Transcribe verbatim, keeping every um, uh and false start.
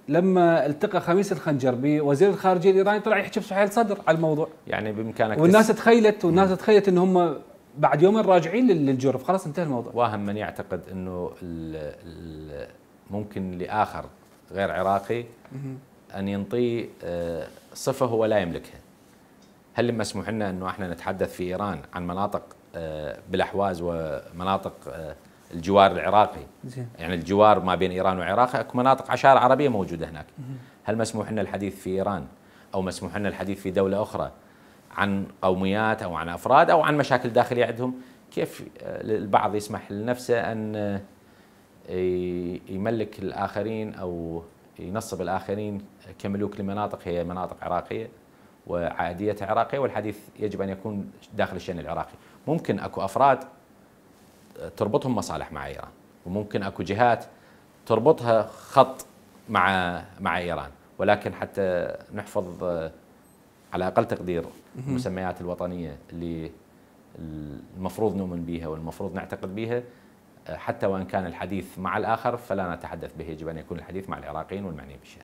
لما التقى خميس الخنجر بوزير الخارجيه الايراني طلع يحكي بصحيح الصدر على الموضوع. يعني بامكانك والناس تخيلت والناس تخيلت ان هم بعد يومين راجعين للجرف، خلاص انتهى الموضوع. واهم من يعتقد انه ال ال ممكن لاخر غير عراقي ان ينطي صفه هو لا يملكها. هل مسموح لنا انه احنا نتحدث في ايران عن مناطق بالاحواز ومناطق الجوار العراقي؟ زين. يعني الجوار ما بين ايران وعراق، اكو مناطق عشائر عربيه موجوده هناك. هل مسموح لنا الحديث في ايران او مسموح لنا الحديث في دوله اخرى عن قوميات او عن افراد او عن مشاكل داخليه عندهم؟ كيف البعض يسمح لنفسه ان يملك الاخرين او ينصب الاخرين كملوك لمناطق هي مناطق عراقيه وعائديتها عراقيه، والحديث يجب ان يكون داخل الشان العراقي. ممكن اكو افراد تربطهم مصالح مع ايران، وممكن اكو جهات تربطها خط مع مع ايران، ولكن حتى نحفظ على اقل تقدير المسميات الوطنيه اللي المفروض نؤمن بها والمفروض نعتقد بها، حتى وان كان الحديث مع الاخر فلا نتحدث به، يجب ان يكون الحديث مع العراقيين والمعنيين بالشأن.